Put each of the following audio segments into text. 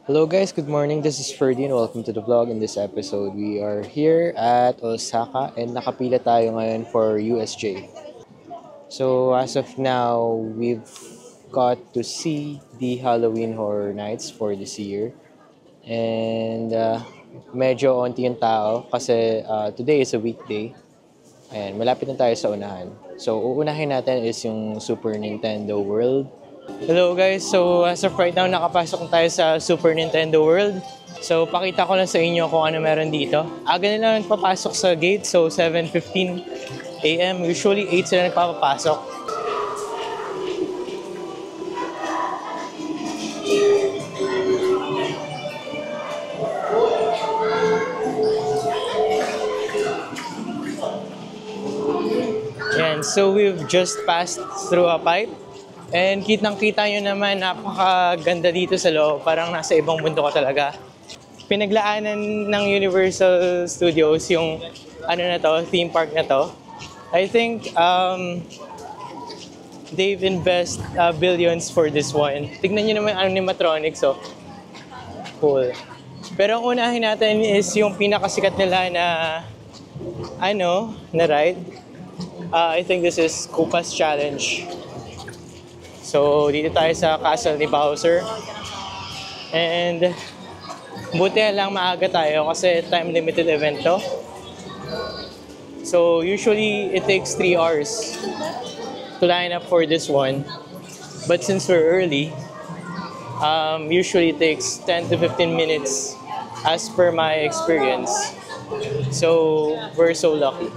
Hello guys, good morning. This is Ferdy and welcome to the vlog. In this episode, we are here at Osaka and nakapila tayo ngayon for USJ. So as of now, we've got to see the Halloween Horror Nights for this year. And medyo onti yung tao kasi today is a weekday. Ayan, malapit na tayo sa unahan. So uunahin natin is yung Super Nintendo World. Hello guys, so as of right now nakapasok na tayo sa Super Nintendo World. So pakita ko lang sa inyo kung ano meron dito. Aga nila nagpapasok sa gate, so 7:15 AM. Usually 8 sila nagpapasok. Yan, so we've just passed through a pipe. And kitang-kita nyo naman, napakaganda dito sa loob. Parang nasa ibang mundo ka talaga. Pinaglaanan ng Universal Studios yung theme park na to. I think they've invest billions for this one. Tignan nyo naman animatronics, oh. Cool. Pero ang unahin natin is yung pinakasikat nila na ride. I think this is Koopa's Challenge. So, dito tayo sa castle ni Bowser. And, buti lang maaga tayo kasi time-limited event to. So, usually, it takes 3 hours to line up for this one. But since we're early, usually it takes 10 to 15 minutes as per my experience. So, we're so lucky.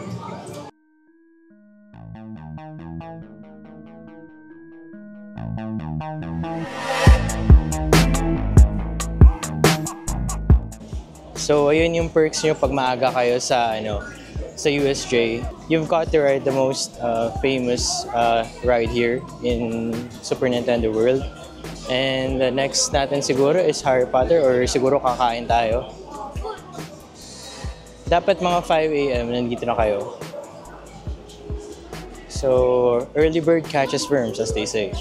So, ayun yung perks nyo pag maaga kayo sa USJ. You've got to ride the most famous ride here in Super Nintendo World. And the next natin siguro is Harry Potter or siguro kakain tayo. Dapat mga 5 AM nandito na kayo. So, early bird catches worms, as they say.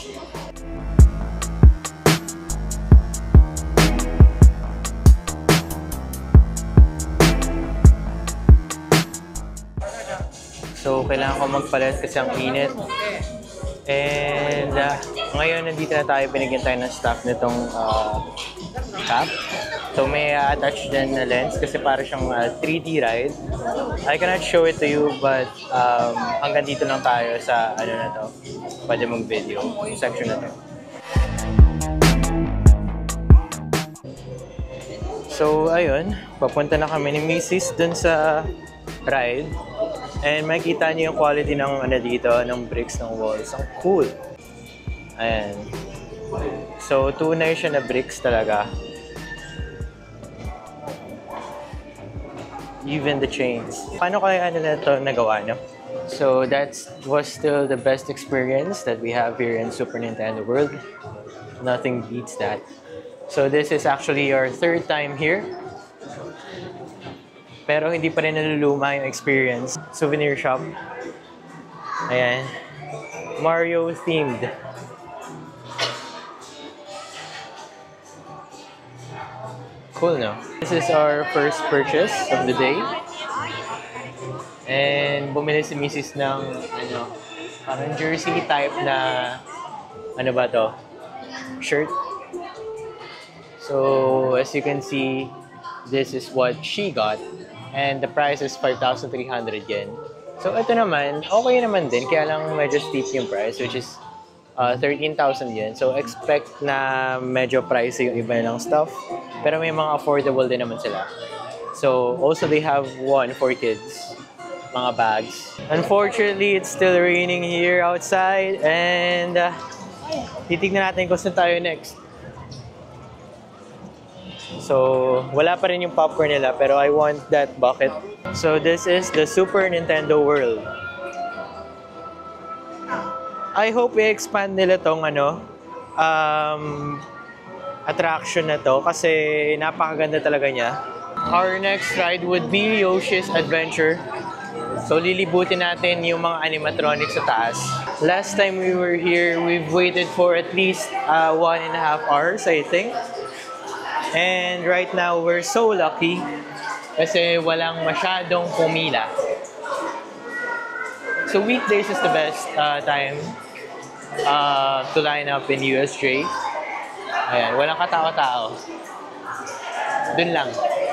So, kailangan ko magpalit kasi ang init. And ngayon, nandito na tayo. Binigyan tayo ng staff nitong cap. So, may attach din na lens kasi para siyang 3D ride. I cannot show it to you but hanggang dito lang tayo sa pwede mag-video, section na to. So, ayun. Papunta na kami ni Mrs. dun sa ride. And makikita niyo yung quality ng dito, ng bricks ng walls. Ang cool. Ayan. So, tunay siya na bricks talaga. Even the chains. Paano kaya nila ito nagawa, no? So, that was still the best experience that we have here in Super Nintendo World. Nothing beats that. So, this is actually our 3rd time here. Pero hindi pa rin naluluma yung experience. Souvenir shop. Ayan. Mario themed. Cool, no? This is our first purchase of the day. And bumili si Mrs. ng parang jersey type na shirt. So, as you can see, this is what she got. And the price is 5,300 yen. So, ito naman, okay naman din. Kaya lang medyo steep yung price, which is 13,000 yen. So, expect na medyo pricey yung iba ng stuff. Pero may mga affordable din naman sila. So, also they have one for kids. Mga bags. Unfortunately, it's still raining here outside. And titignan natin kung saan tayo next. So, wala pa rin yung popcorn nila, pero I want that bucket. So, this is the Super Nintendo World. I hope i-expand nila tong attraction na to kasi napakaganda talaga niya. Our next ride would be Yoshi's Adventure. So, lilibutin natin yung mga animatronics sa taas. Last time we were here, we've waited for at least 1.5 hours, I think. And right now, we're so lucky kasi walang masyadong pumila. So weekdays is the best time to line up in USJ. Ayan, walang katao-tao. Dun lang.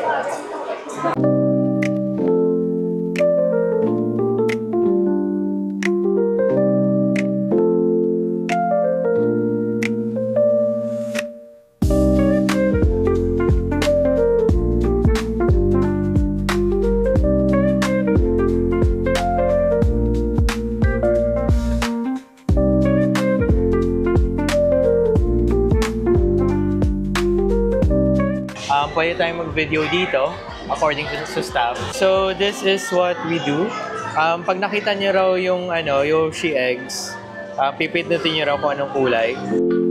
Pwede tayong mag-video dito according to sa staff. So this is what we do. Pag nakita niyo raw yung Yoshi eggs, pipindutin niyo raw kung anong kulay.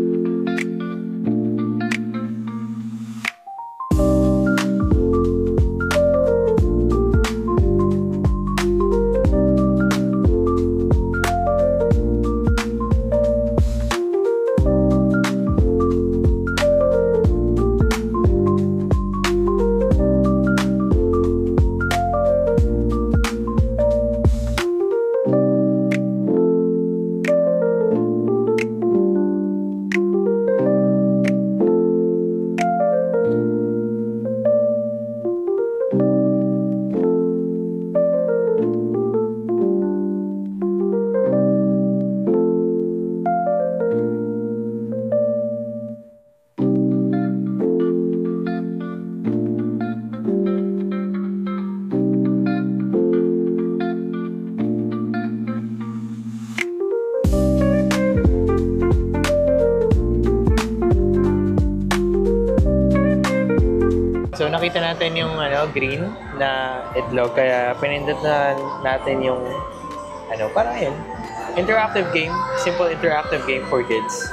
So nakita natin yung green na itlog, kaya pinindot na natin yung parang yun. Interactive game, simple interactive game for kids.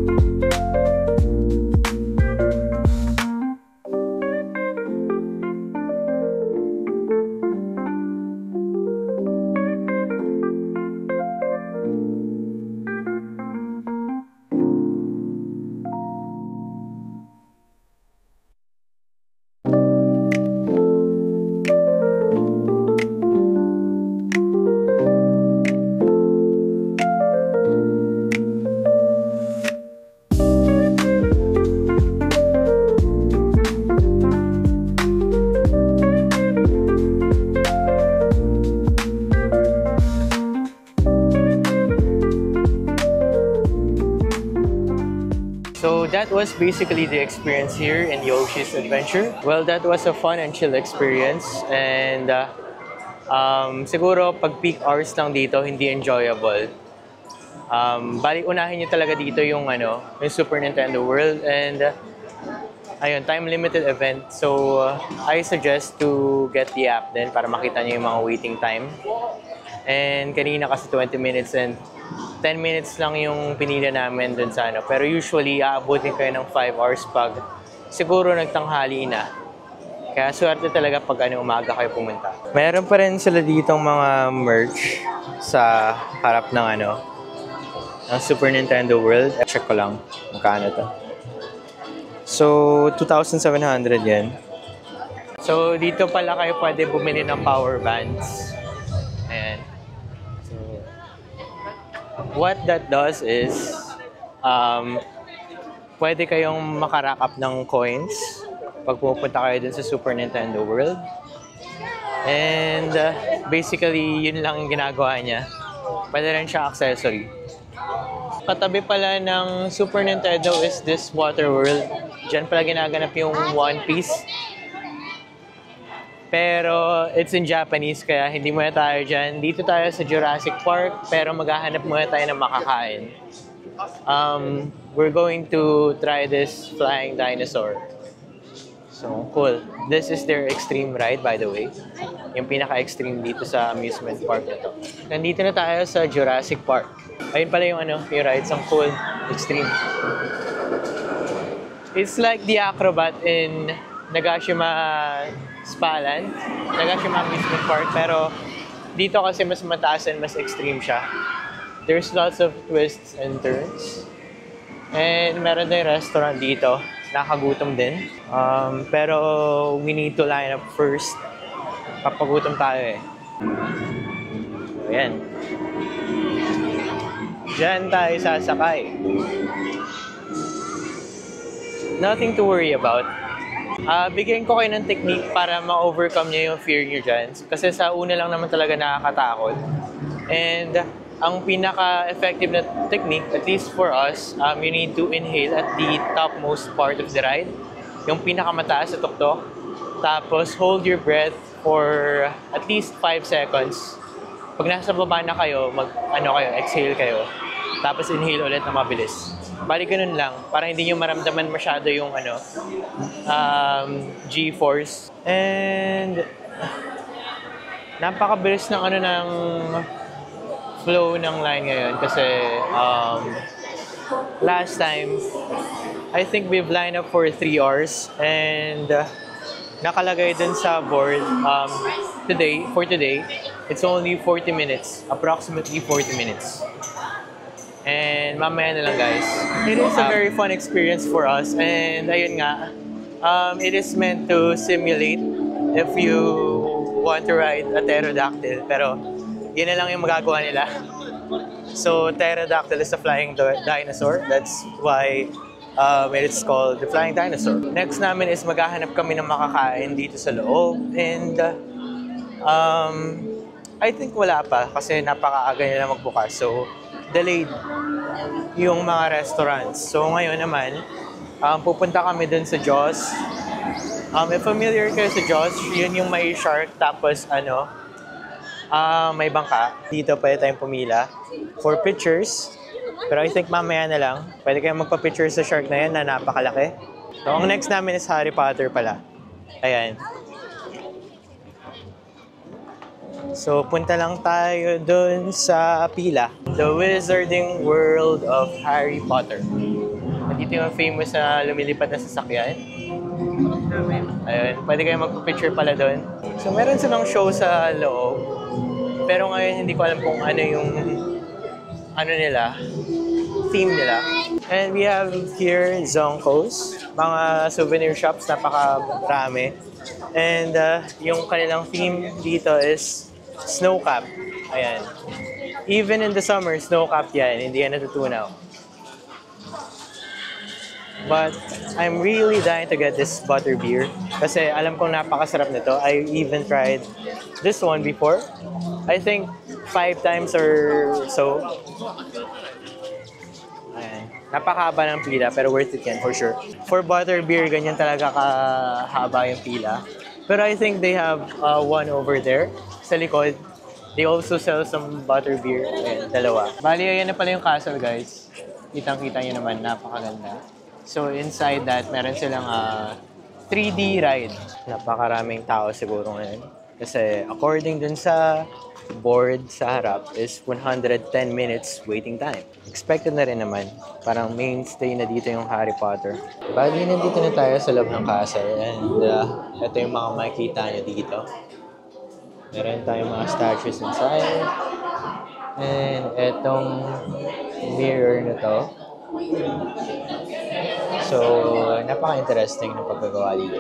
So that was basically the experience here in Yoshi's Adventure. Well, that was a fun and chill experience, and siguro pag peak hours lang dito, hindi enjoyable. Bali, unahin nyo talaga dito yung Super Nintendo World, and ayun, time-limited event. So I suggest to get the app din para makita nyo yung mga waiting time. And kanina kasi 20 minutes and 10 minutes lang yung pinila namin dun sa Pero usually, aabutin kayo ng 5 hours pag siguro nagtanghali na. Kaya swerte talaga pag umaga kayo pumunta. Meron pa rin sila ditong mga merch sa harap ng ng Super Nintendo World. Check ko lang magkano to. So, 2,700 yan. So, dito pala kayo pwede bumili ng power bands. Ayan. What that does is, pwede kayong makarack up ng coins pag pupunta kayo dun sa Super Nintendo World. And basically, yun lang yung ginagawa niya. Pwede rin siya accessory. Katabi pala ng Super Nintendo is this Water World. Diyan pala ginaganap yung One Piece. Pero it's in Japanese, kaya hindi muna tayo dyan. Dito tayo sa Jurassic Park, pero maghahanap muna tayo ng makakain. We're going to try this flying dinosaur. So, cool. This is their extreme ride, by the way. Yung pinaka-extreme dito sa amusement park na to. Nandito na tayo sa Jurassic Park. Ayun pala yung yung rides. Ang cool. Extreme. It's like the acrobat in Nagashima Spaland, Nagashima Amusement Park, pero dito kasi mas mataas and mas extreme siya. There's lots of twists and turns. And meron na yung restaurant dito. nakagutom din. Pero we need to line up first. Papagutom tayo eh. So, ayan. Diyan tayo sasakay. Nothing to worry about. Bigyan ko kayo ng technique para ma-overcome nyo yung fear nyo dyan. Kasi sa una lang naman talaga nakakatakot. And ang pinaka-effective na technique, at least for us, you need to inhale at the topmost part of the ride. Yung pinakamataas sa tuktok. Tapos hold your breath for at least 5 seconds. Pag nasa baba na kayo, exhale kayo. Tapos inhale ulit na mabilis. Bali ganun lang, para hindi nyo maramdaman masyado yung G-force. And napakabilis ng ng flow ng line ngayon kasi last time I think we've lined up for 3 hours and nakalagay dun sa board for today it's only 40 minutes, approximately 40 minutes. And mamaya na lang guys. It is a very fun experience for us and ayun nga, it is meant to simulate if you want to ride a pterodactyl, pero yun na lang yung magagawa nila. So pterodactyl is a flying dinosaur, that's why it's called the flying dinosaur. Next namin is maghahanap kami ng makakain dito sa loob and I think wala pa kasi napakaaga nila magbukas, so delayed yung mga restaurants. So ngayon naman, pupunta kami dun sa Jaws. If familiar kayo sa Jaws, yun yung may shark tapos may bangka. Dito pwede tayong pumila for pictures. Pero I think mamaya na lang, pwede kayong magpa-picture sa shark na yan na napakalaki. So ang next namin is Harry Potter pala. Ayan. So, punta lang tayo dun sa pila. The Wizarding World of Harry Potter. Dito yung famous na lumilipad na sasakyan. Ayun, pwede kayo magpapicture pala dun. So, meron silang show sa loob. Pero ngayon, hindi ko alam kung ano yung theme nila. And we have here Zonkos, mga souvenir shops, napakarami. And yung kanilang theme dito is snow cap. Ayan. Even in the summer, snow cap yan. Hindi yan natutunaw. But I'm really dying to get this butter beer kasi alam kong napakasarap nito. I even tried this one before. I think 5 times or so. Ayan. Napakahaba ng pila pero worth it yan for sure. For butter beer, ganyan talaga kahaba yung pila. Pero I think they have one over there sa likod. They also sell some butter beer. Ayan, dalawa. Bali, ayan na pala yung castle, guys. Kitang-kita nyo naman, napakaganda. So, inside that, meron silang 3D ride. Napakaraming tao siguro ngayon. Kasi according dun sa board sa harap is 110 minutes waiting time. Expected na rin naman. Parang mainstay na dito yung Harry Potter. Bali, nandito na tayo sa loob ng castle. And ito yung mga makikita nyo dito. Meron tayong mga statues inside. And etong mirror na to. So, napaka-interesting ng paggagawa dito.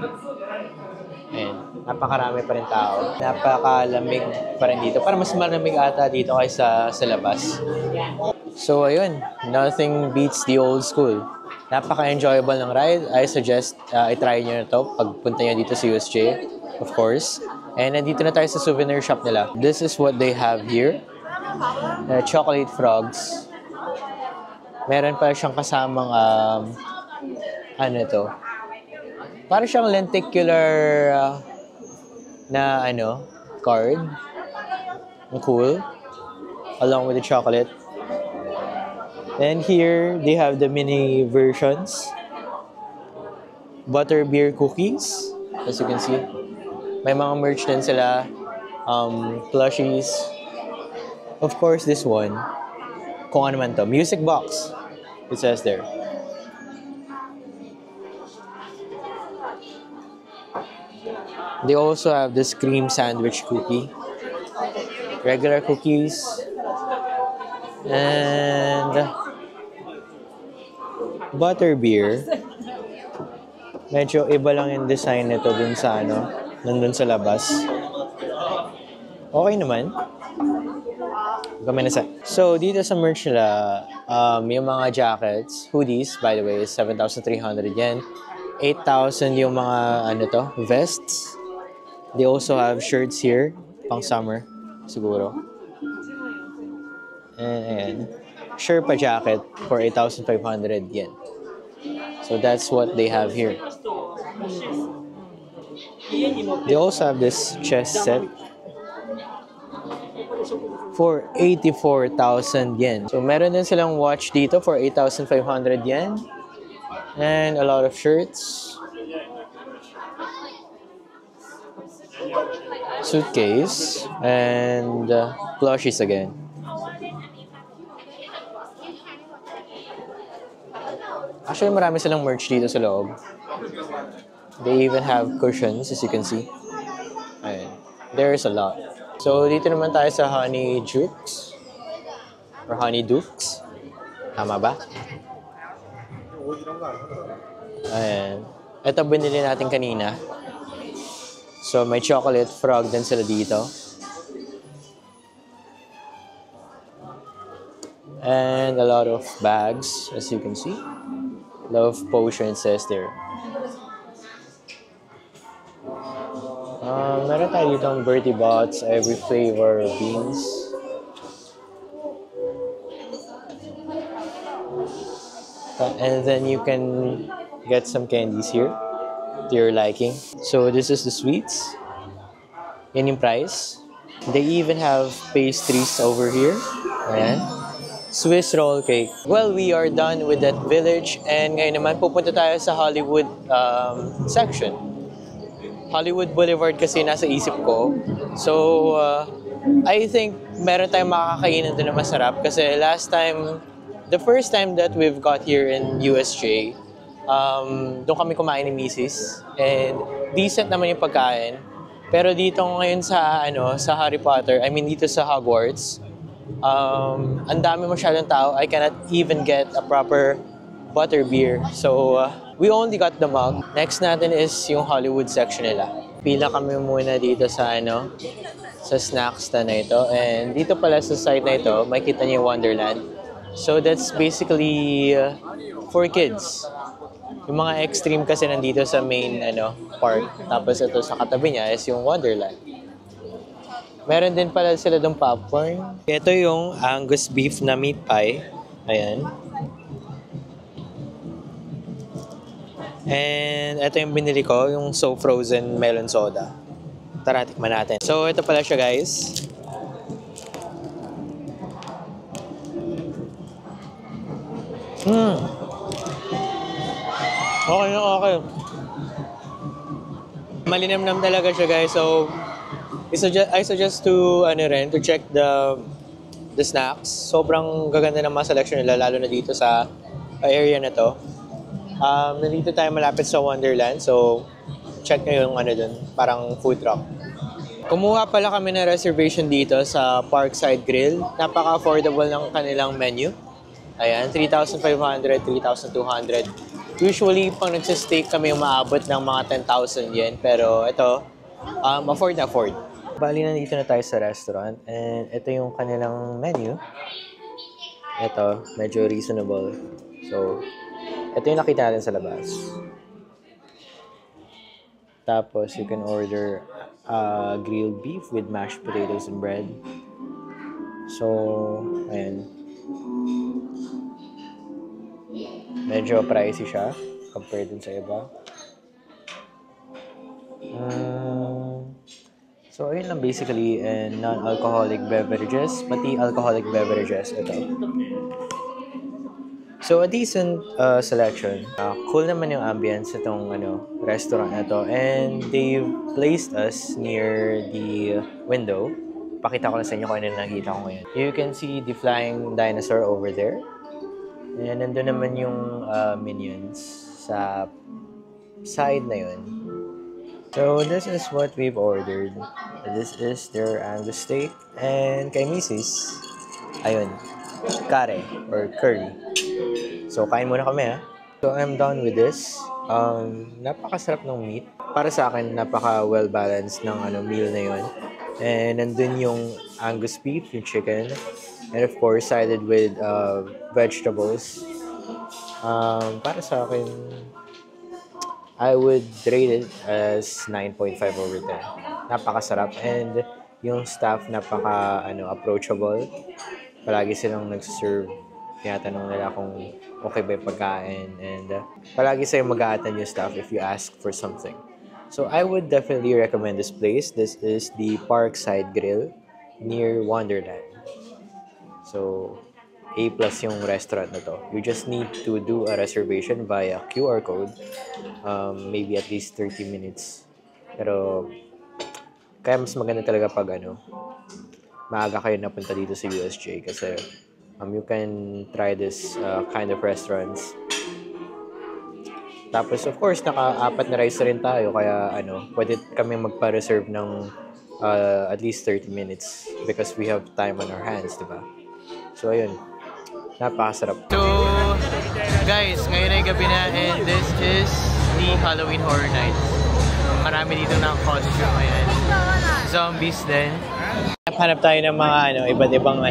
And napakarami pa rin tao. Napakalamig pa rin dito. Para mas malamig ata dito kaysa sa labas. So, ayun. Nothing beats the old school. Napaka-enjoyable ng ride. I suggest i-try nyo na to pagpunta nyo dito sa USJ, of course. And nandito na tayo sa souvenir shop nila. This is what they have here. Chocolate frogs. Meron pa siyang kasamang para siyang lenticular na card. Cool. Along with the chocolate. And here, they have the mini versions. Butterbeer cookies, as you can see. May mga merch din sila. Plushies. Of course, this one. Kung ano man to. Music box. It says there. They also have this cream sandwich cookie. Regular cookies. And butterbeer. Medyo iba lang yung design nito dun sa nandun sa labas. Okay naman. Kami na sa. So, dito sa merch nila, yung mga jackets, hoodies, by the way, is 7,300 yen. 8,000 yung mga, vests. They also have shirts here, pang summer, siguro. And, ayan, Sherpa jacket for 8,500 yen. So, that's what they have here. They also have this chest set for 84,000 yen. So, meron din silang watch dito for 8,500 yen. And a lot of shirts. Suitcase. And plushies again. Actually, marami silang merch dito sa loob. They even have cushions, as you can see. Ayan. There's a lot. So, dito naman tayo sa Honey Jukes. Or Honey Dukes. Tama ba? Ayan. Ito binili natin kanina. So, may chocolate frog din sila dito. And a lot of bags, as you can see. Love Potion says there. Meron tayo dito ang Bertie Bots, every flavor beans. And then you can get some candies here to your liking. So this is the sweets. Yan yung price. They even have pastries over here. Ayan. Swiss roll cake. Well, we are done with that village and ngayon naman pupunta tayo sa Hollywood section. Hollywood Boulevard kasi nasa isip ko. So, I think meron tayong makakainan doon na masarap kasi the first time that we've got here in USJ, doon kami kumain ni Mrs. And decent naman yung pagkain. Pero dito ngayon sa Harry Potter, dito sa Hogwarts, ang dami masyadong tao. I cannot even get a proper butterbeer. So, we only got the mug. Next natin is yung Hollywood section nila. Pila kami muna dito sa sa snacks na ito. And dito pala sa side na ito, makita niyo yung Wonderland. So, that's basically for kids. Yung mga extreme kasi nandito sa main park. Tapos ito sa katabi niya is yung Wonderland. Meron din pala sila dong popcorn. Ito yung Angus beef na meat pie. Ayan. And ito yung binili ko, yung So Frozen melon soda. Tara, tikman natin. So, ito pala siya, guys. Okay na, okay. Malinamnam talaga siya, guys. So, I suggest to check the snacks. Sobrang gaganda ng mga selection nila, lalo na dito sa area na to. Nandito tayo malapit sa Wonderland, so check nyo yung dun, parang food truck. Kumuha pala kami ng reservation dito sa Parkside Grill. Napaka-affordable ng kanilang menu. Ayan, 3,500, 3,200. Usually, pang nagsisteak kami umaabot ng mga 10,000 yen. Pero ito, afford na afford. Bali, nandito na tayo sa restaurant. And ito yung kanilang menu. Ito, medyo reasonable. So, ito yung nakita natin sa labas. Tapos, you can order grilled beef with mashed potatoes and bread. So, ayan. Medyo pricey siya compared dun sa iba. So, ayun lang basically. And non-alcoholic beverages, pati alcoholic beverages. Ito. So, a decent selection. Cool naman yung ambience itong restaurant na to. And they've placed us near the window. Pakita ko lang sa inyo kung ano nakita ko ngayon. You can see the flying dinosaur over there. And nandun naman yung minions sa side na yun. So, this is what we've ordered. This is their Angus steak. And kay Mrs. Ayun, kare or curry. So, kain muna kami So, I'm done with this. Napakasarap ng meat. Para sa akin, napaka well-balanced ng meal na yun. And nandun yung Angus beef, yung chicken. And of course, sided with vegetables. Para sa akin, I would rate it as 9.5 over 10. Napakasarap. And yung staff, approachable. Palagi silang nagserve. Tinatanong nila kung okay ba yung pagkain. And palagi sa'yo mag-a-attend yung staff if you ask for something. So I would definitely recommend this place. This is the Parkside Grill near Wonderland. So, A plus yung restaurant na to. You just need to do a reservation via QR code. Maybe at least 30 minutes. Pero, kaya mas maganda talaga pag maaga kayo napunta dito sa USJ kasi you can try this kind of restaurants. Tapos, of course, naka-apat na rice rin tayo kaya pwede kami magpa-reserve ng at least 30 minutes because we have time on our hands, di ba? So, ayun. Napakasarap. So, guys, ngayon ay gabi na and this is the Halloween Horror Night. Marami dito ng costume. Ayan. Zombies din. Hanap tayo ng mga iba't ibang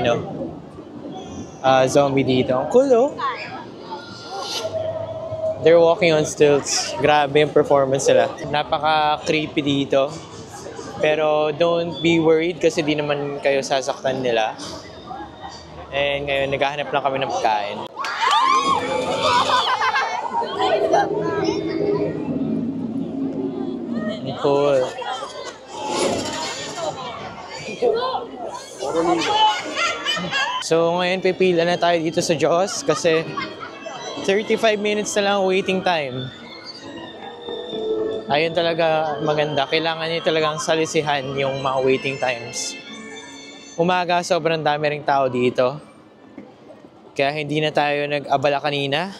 zombie dito. Ang cool, oh. They're walking on stilts. Grabe yung performance nila. Napaka-creepy dito. Pero don't be worried kasi di naman kayo sasaktan nila. And ngayon, naghahanap lang kami ng pagkain. Cool. So ngayon, pipila na tayo dito sa Jaws kasi 35 minutes na lang waiting time. Ayun talaga maganda. Kailangan niyo talagang salisihan yung mga waiting times. Umaga, sobrang dami ring tao dito. Kaya hindi na tayo nag-abala kanina.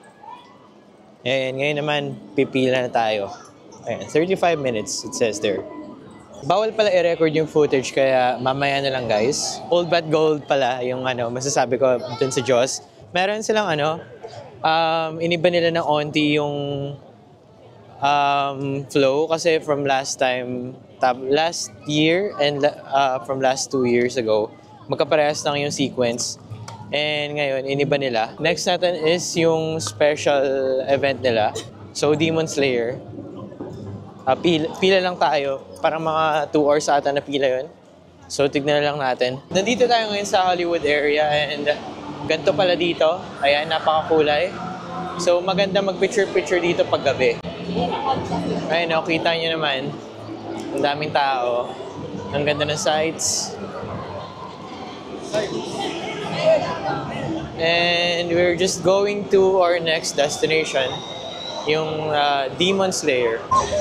And ngayon naman, pipila na tayo. Ayan, 35 minutes, it says there. Bawal pala i-record yung footage, kaya mamaya na lang guys. Old but gold pala yung masasabi ko dun sa Jaws. Meron silang iniba nila ng onti yung flow kasi from last year and from last 2 years ago, magkaparehas lang yung sequence. And ngayon, iniba nila. Next natin is yung special event nila. So, Demon Slayer. Pila lang tayo. Parang mga 2 hours ata na pila yun. So, tignan lang natin. Nandito tayo ngayon sa Hollywood area and ganito pala dito. Ayan, napakakulay. So, maganda mag-picture-picture dito pag gabi. Ayun, kita nyo naman. Ang daming tao. Ang ganda ng sights. And we're just going to our next destination, yung Demon Slayer.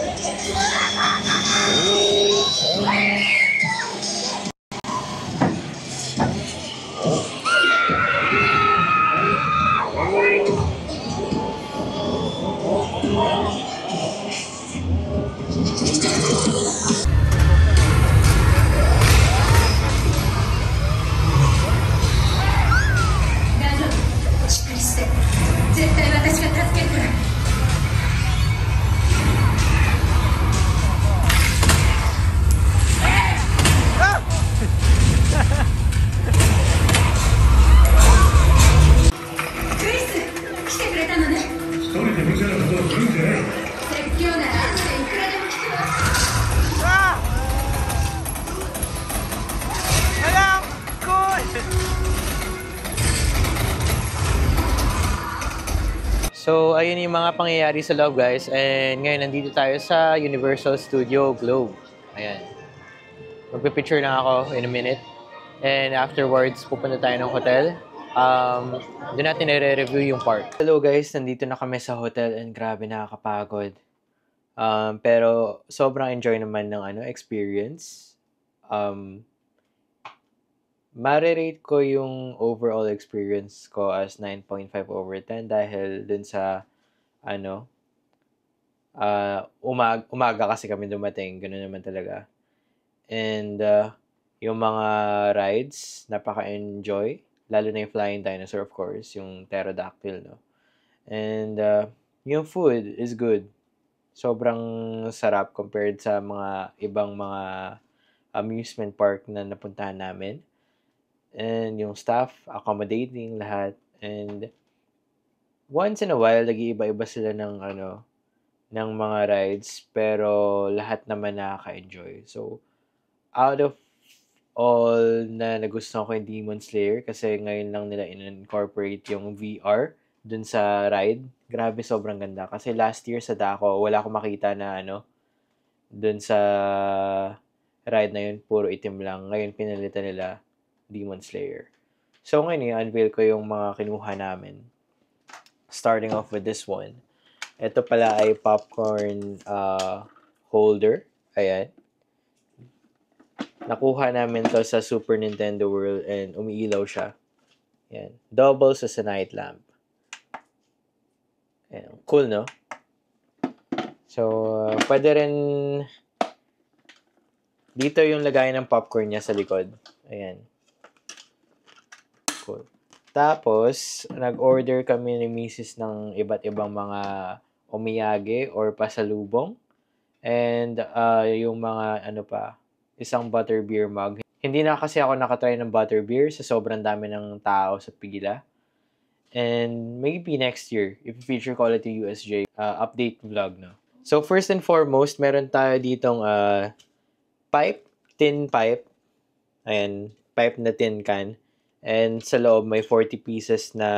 So, ayun yung mga pangyayari sa loob, guys. And ngayon, nandito tayo sa Universal Studio Globe. Ayan. Magpipicture na ako in a minute. And afterwards, pupunta tayo ng hotel. Doon natin i-review yung park. Hello, guys. Nandito na kami sa hotel and grabe, nakakapagod. Pero sobrang enjoy naman ng experience. Marirate ko yung overall experience ko as 9.5 over 10 dahil dun sa umaga kasi kami dumating, ganoon naman talaga. And yung mga rides, napaka-enjoy, lalo na yung Flying Dinosaur, of course, yung Pterodactyl, no. And yung food is good. Sobrang sarap compared sa mga ibang mga amusement park na napuntahan namin. And yung staff, accommodating lahat. And once in a while, nag-iiba-iba sila ng ng mga rides, pero lahat naman nakaka-enjoy. So, out of all na nagustuhan ko yung Demon Slayer kasi ngayon lang nila in-incorporate yung VR dun sa ride. Grabe, sobrang ganda. Kasi last year sa Daco, wala akong makita na dun sa ride na yun, puro itim lang. Ngayon, pinalitan nila Demon Slayer. So, ngayon, i-unveil ko yung mga kinuha namin. Starting off with this one. Ito pala ay popcorn holder. Ayan. Nakuha namin to sa Super Nintendo World and umiilaw siya. Ayan. Doubles as a night lamp. Ayan. Cool, no? So, pwede rin dito yung lagayan ng popcorn niya sa likod. Ayan. Cool. Tapos, nag-order kami ni Mrs. ng iba't ibang mga omiyage or pasalubong. And yung mga isang butterbeer mug. Hindi na kasi ako nakatry ng butterbeer sa sobrang dami ng tao sa Pigila. And maybe next year, if feature ko ulit yung USJ, update vlog, no? So, first and foremost, meron tayo ditong tin pipe. Ayan, pipe na tin can. And sa loob, may 40 pieces na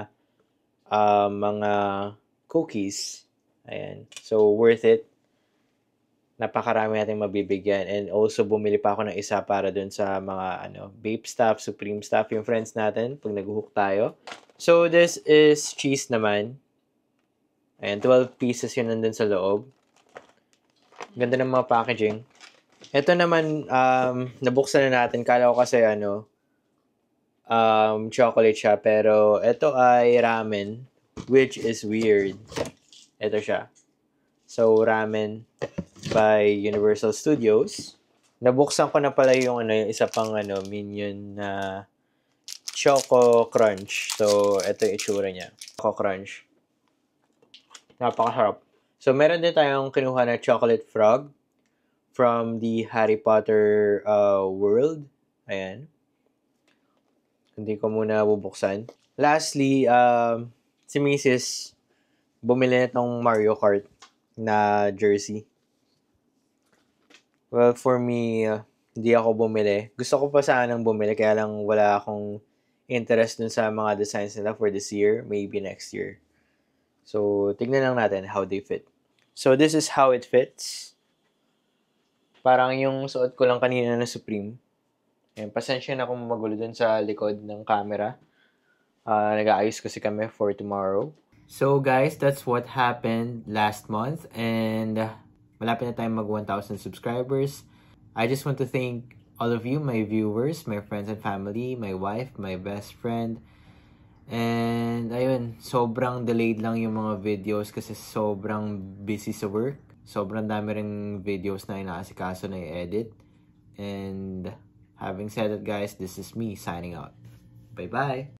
mga cookies. Ayan. So, worth it. Napakarami natin mabibigyan. And also, bumili pa ako ng isa para dun sa mga Bape stuff, Supreme stuff, yung friends natin pag nag-hook tayo. So, this is cheese naman. Ayan, 12 pieces yun nandun sa loob. Ganda ng mga packaging. Ito naman, nabuksan na natin. Kala ko kasi chocolate siya. Pero ito ay ramen, which is weird. Ito siya. So, ramen by Universal Studios. Nabuksan ko na pala yung yung isa pang Minion na Choco Crunch. So, ito yung itsura niya. Choco Crunch. Napakasarap. So, meron din tayong kinuha na chocolate frog from the Harry Potter world. Ayan. Hindi ko muna bubuksan. Lastly, si Mrs. bumili nitong Mario Kart na jersey. Well, for me, hindi ako bumili. Gusto ko pa sanang bumili, kaya lang wala akong interest dun sa mga designs nila for this year. Maybe next year. So, tignan lang natin how they fit. So, this is how it fits. Parang yung suot ko lang kanina na Supreme. Ayan, pasensya na kung magulo dun sa likod ng camera. Nag-aayos kasi kami for tomorrow. So, guys, that's what happened last month. And malapit na tayong mag 1,000 subscribers. I just want to thank all of you, my viewers, my friends and family, my wife, my best friend. And ayun, sobrang delayed lang yung mga videos kasi sobrang busy sa work. Sobrang dami rin videos na inaasikaso na i-edit. And having said that, guys, this is me signing out. Bye-bye!